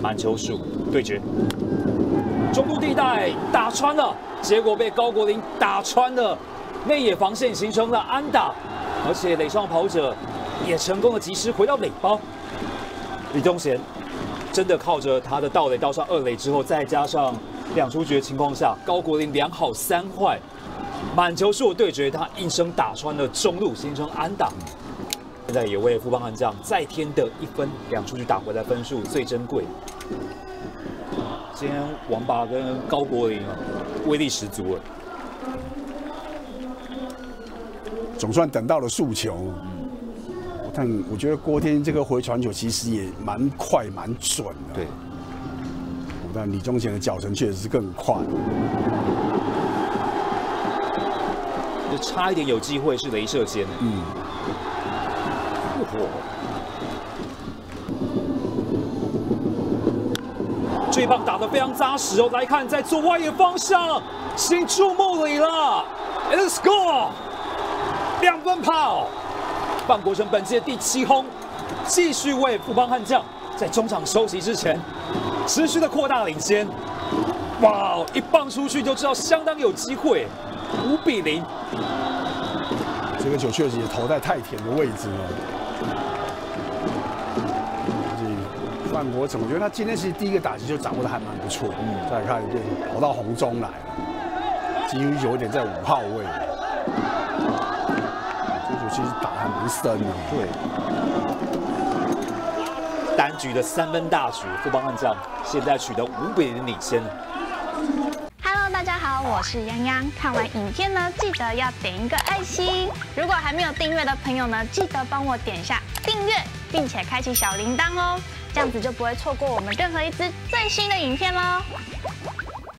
满球数对决，中路地带打穿了，结果被高国林打穿了，内野防线形成了安打，而且垒上跑者也成功的及时回到垒包。李宗贤真的靠着他的盗垒到上2垒之后，再加上2出局的情况下，高国林2好3坏，满球数的对决，他应声打穿了中路，形成安打。现在也为富邦悍将再添的1分，2出局打回来分数最珍贵。今天王拔跟高国林威力十足了， 总算等到了速球。但我觉得郭天这个回传球其实也蛮快蛮准的。 对。 但李宗贤的脚程确实是更快。 就差一点有机会是雷射肩。这一棒打得非常扎实哦！来看，在左外野方向，新注目里了 ，It's score， 2分炮。范国成本季的第7轰，继续为富邦悍将在中场休息之前持续的扩大领先。哇，一棒出去就知道相当有机会，5-0。 这个球确实也投在太田的位置了。范国成，我觉得他今天其实第一个打击就掌握的还蛮不错。再来看一遍，跑到红中来了，几乎有点在5号位。其实打还蛮深的， 对。单局的3分大局，富邦悍将现在取得5-0领先。 Hello， 大家好，我是泱泱。看完影片呢，记得要点一个爱心。如果还没有订阅的朋友呢，记得帮我点一下订阅，并且开启小铃铛哦，这样子就不会错过我们任何一支最新的影片喽。